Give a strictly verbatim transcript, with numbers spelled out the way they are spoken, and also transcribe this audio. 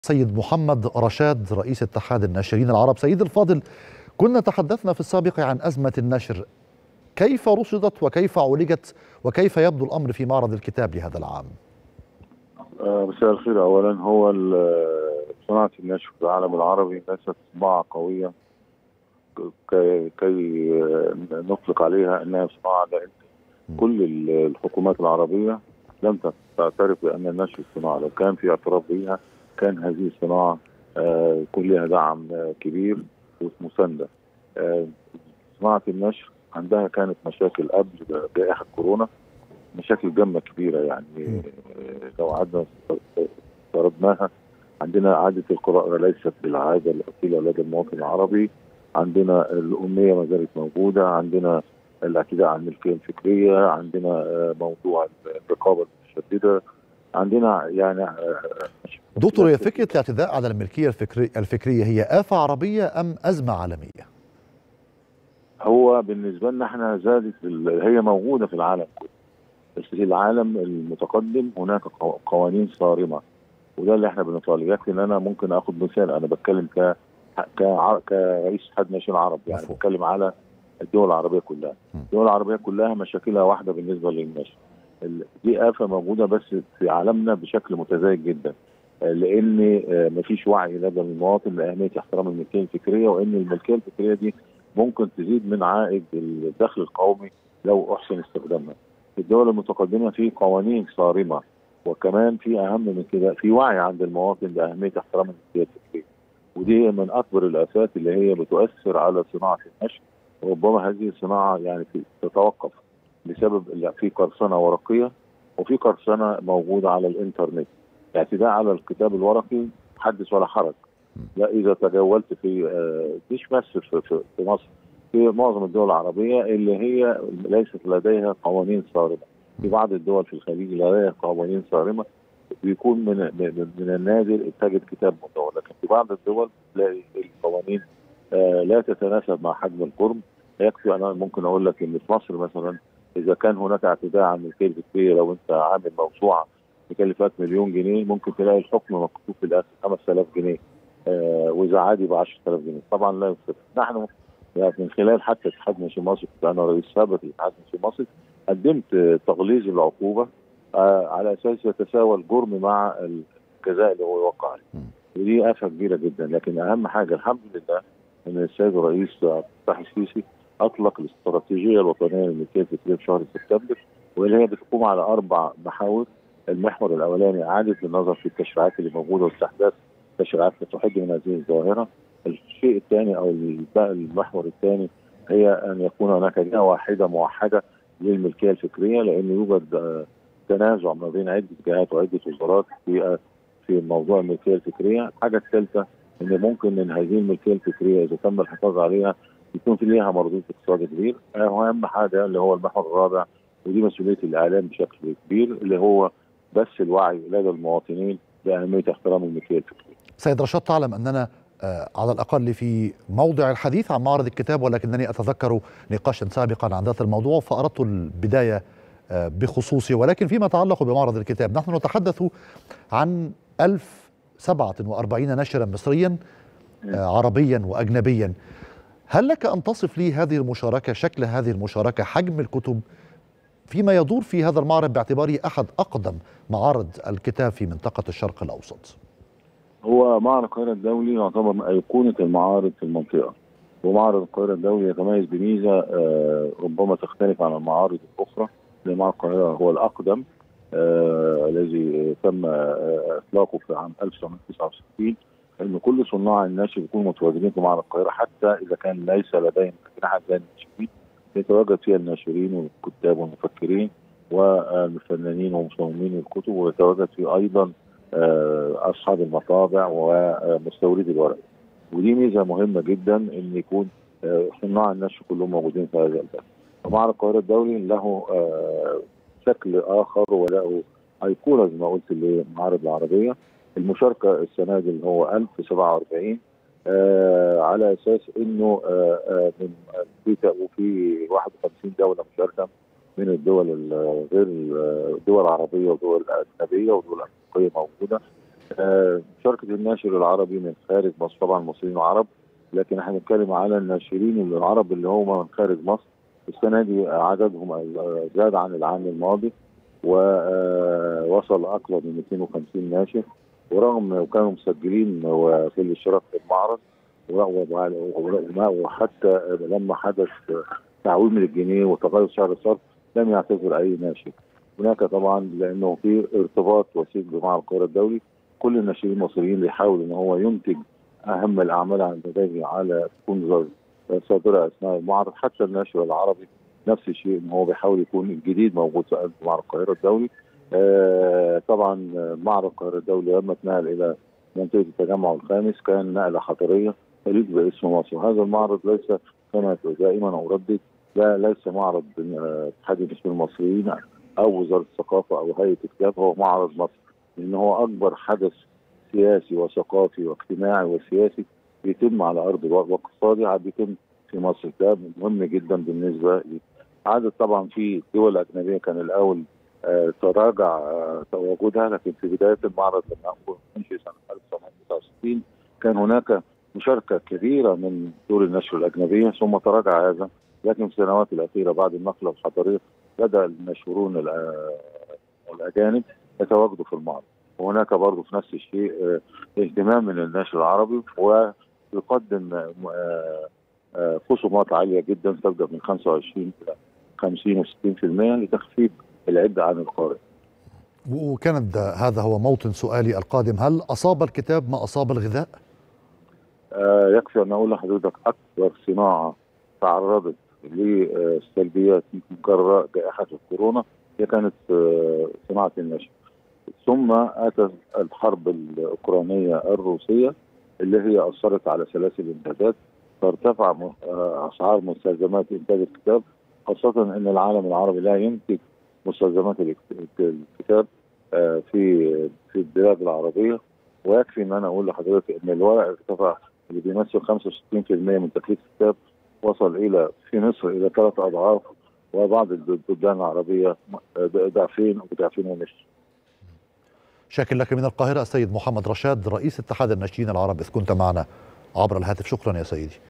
سيد محمد رشاد رئيس اتحاد الناشرين العرب. سيد الفاضل، كنا تحدثنا في السابق عن أزمة النشر، كيف رصدت وكيف عولجت وكيف يبدو الأمر في معرض الكتاب لهذا العام؟ مساء الخير. أولا، هو صناعة النشر في العالم العربي ليست صناعة قوية كي, كي نطلق عليها أنها صناعة، لأن كل الحكومات العربية لم تعترف بأن النشر صناعة. لو كان في اعتراف بها كان هذه الصناعة يكون لها دعم كبير ومساندة. صناعة النشر عندها كانت مشاكل قبل جائحة كورونا، مشاكل جامة كبيرة، يعني لو عدنا فرضناها. عندنا عادة القراءة ليست بالعادة الأصيلة لدى المواطن العربي، عندنا الأمية ما زالت موجودة، عندنا الاعتداء على الملكية الفكرية، عندنا موضوع الرقابة المتشددة، عندنا يعني. دكتور، هي فكرة الاعتداء على الملكية الفكرية هي آفة عربية أم أزمة عالمية؟ هو بالنسبة لنا احنا زادت، هي موجودة في العالم كله، بس في العالم المتقدم هناك قوانين صارمة، وده اللي احنا بنطالب. يكفي ان انا ممكن اخد مثال، انا بتكلم ك كرئيس اتحاد ناشئين العرب، يعني بتكلم على الدول العربية كلها. الدول العربية كلها مشاكلها واحدة بالنسبة للنشر. دي آفة موجودة بس في عالمنا بشكل متزايد جدا، لان مفيش وعي لدى المواطن لأهمية احترام الملكية الفكرية، وان الملكية الفكرية دي ممكن تزيد من عائد الدخل القومي لو احسن استخدامها. في الدول المتقدمة في قوانين صارمة، وكمان في اهم من كده في وعي عند المواطن باهمية احترام الملكية الفكرية، ودي من اكبر الآفات اللي هي بتؤثر على صناعة النشر. وربما هذه الصناعة يعني تتوقف بسبب في قرصنة ورقية، وفي قرصنة موجودة على الانترنت. الاعتداء على الكتاب الورقي حدث ولا حرج. لا، اذا تجولت في مش بس في, في, في مصر، في معظم الدول العربية اللي هي ليست لديها قوانين صارمة. في بعض الدول في الخليج لديها قوانين صارمة، بيكون من من النادر تجد كتاب مدون، لكن في بعض الدول تلاقي القوانين آه لا تتناسب مع حجم الجرم. يكفي انا ممكن اقول لك ان في مصر مثلا، اذا كان هناك اعتداء على الملكيه الفكريه، لو انت عامل موسوعه بكلفات مليون جنيه، ممكن تلاقي الحكم مكتوب في الاخر خمسة آلاف جنيه، آه واذا عادي ب عشرة آلاف جنيه. طبعا لا يصح. نحن يعني من خلال حتى اتحاد ناشئين مصر، كنت انا رئيس سابق لاتحاد ناشئين مصر، قدمت تغليظ العقوبه آه على اساس يتساوى الجرم مع الجزاء اللي هو يوقع عليه. ودي آفة كبيرة جدا. لكن أهم حاجة الحمد لله أن السيد الرئيس عبد الفتاح السيسي أطلق الاستراتيجية الوطنية للملكية الفكرية في شهر سبتمبر، واللي هي بتقوم على أربع محاور. المحور الأولاني إعادة النظر في التشريعات اللي موجودة واستحداث تشريعات تحد من هذه الظاهرة. الشيء الثاني أو المحور الثاني هي أن يكون هناك جهة واحدة موحدة للملكية الفكرية، لأن يوجد تنازع ما بين عدة جهات وعدة وزارات في في موضوع الملكيه الفكريه. الحاجه الثالثه ان ممكن ان هذه الملكيه الفكريه اذا تم الحفاظ عليها يكون في ليها مردود اقتصادي كبير. اهم حاجه اللي هو المحور الرابع، ودي مسؤوليه الاعلام بشكل كبير، اللي هو بس الوعي لدى المواطنين باهميه احترام الملكيه الفكريه. سيد رشاد، تعلم اننا على الأقل في موضع الحديث عن معرض الكتاب، ولكنني أتذكر نقاشا سابقا عن ذات الموضوع فأردت البداية بخصوصه. ولكن فيما يتعلق بمعرض الكتاب، نحن نتحدث عن ألف وسبعة وأربعين ناشرا مصريا عربيا وأجنبيا. هل لك أن تصف لي هذه المشاركة، شكل هذه المشاركة، حجم الكتب فيما يدور في هذا المعرض باعتباره أحد أقدم معارض الكتاب في منطقة الشرق الأوسط؟ هو معرض القاهرة الدولي يعتبر أيقونة المعارض في المنطقة، ومعرض القاهرة الدولي يتميز بميزة آه ربما تختلف عن المعارض الأخرى. لأن معرض القاهرة هو الأقدم آه الذي تم آه إطلاقه في عام ألف وتسعمائة وتسعة وستين، أن كل صناع النشر يكونوا متواجدين في معرض القاهرة، حتى إذا كان ليس لديهم أجنحة زي الناشرين يتواجد فيها الناشرين والكتاب والمفكرين والفنانين ومصممين الكتب، ويتواجد فيه أيضا أصحاب المطابع ومستوردي الورق. ودي ميزة مهمة جدا أن يكون صناع النشر كلهم موجودين في هذا البلد. ومعرض القاهرة الدولي له شكل آخر وله أيقونة زي ما قلت للمعارض العربية. المشاركة السنة دي اللي هو ألف وسبعة وأربعين على أساس أنه من في واحد وخمسين دولة مشاركة من الدول غير الدول العربية ودول أجنبية ودول أفريقية موجودة. آه، مشاركه الناشر العربي من خارج مصر، طبعا مصريين وعرب، لكن احنا بنتكلم على الناشرين العرب اللي هم من خارج مصر. السنه دي عددهم آه، زاد عن العام الماضي، ووصل اكثر من مئتين وخمسين ناشر، ورغم وكانوا مسجلين في الاشتراك في المعرض، وحتى لما حدث تعويم الجنيه وتغير سعر الصرف لم يعتذر اي ناشر. هناك طبعا لانه في ارتباط وثيق بمعرض القاهره الدولي، كل الناشرين المصريين بيحاول ان هو ينتج اهم الاعمال عن الانتاج على تكون صادره اثناء المعرض. حتى الناشر العربي نفس الشيء، ان هو بيحاول يكون الجديد موجود في معرض القاهره الدولي. آه طبعا معرض القاهره الدولي لما اتنقل الى منطقه التجمع الخامس كان نقله حضاريه تليق باسم مصر. هذا المعرض ليس كما دائما اردد، لا ليس معرض اتحاد الناشرين المصريين او وزاره الثقافه او هيئه الكتاب، هو معرض مصر، لان هو اكبر حدث سياسي وثقافي واجتماعي وسياسي بيتم على ارض الواقع واقتصادي بيتم في مصر. ده مهم جدا بالنسبه لي. عدد طبعا في دول اجنبيه كان الاول آه تراجع آه تواجدها، لكن في بدايه المعرض لما انشئ سنه ألف وتسعمائة وتسعة وستين كان هناك مشاركه كبيره من دور النشر الاجنبيه، ثم تراجع هذا. لكن في السنوات الاخيره بعد النقله الحضاريه بدا الناشرون الاجانب يتواجدوا في المعرض، وهناك برضه في نفس الشيء آه اهتمام من الناشر العربي، ويقدم آه خصومات عاليه جدا تبدا من خمسة وعشرين الى خمسين وستين بالمئة لتخفيف العبء عن القارئ. وكان هذا هو موطن سؤالي القادم، هل اصاب الكتاب ما اصاب الغذاء؟ آه يكفي ان اقول لحضرتك اكثر صناعه تعرضت للسلبيات من جراء جائحه الكورونا هي كانت آه صناعه النشر. ثم اتت الحرب الاوكرانيه الروسيه اللي هي اثرت على سلاسل الامدادات، فارتفع اسعار مستلزمات انتاج الكتاب، خاصه ان العالم العربي لا ينتج مستلزمات الكتاب في في البلاد العربيه. ويكفي ان انا اقول لحضرتك ان الورق ارتفع اللي بيمثل خمسة وستين بالمئة من تكلفه الكتاب، وصل الى في مصر الى ثلاث اضعاف، وبعض البلدان العربيه ضعفين وضعفين ونصف. شاكر لك من القاهره السيد محمد رشاد رئيس اتحاد الناشرين العرب، إذ كنت معنا عبر الهاتف. شكرا يا سيدي.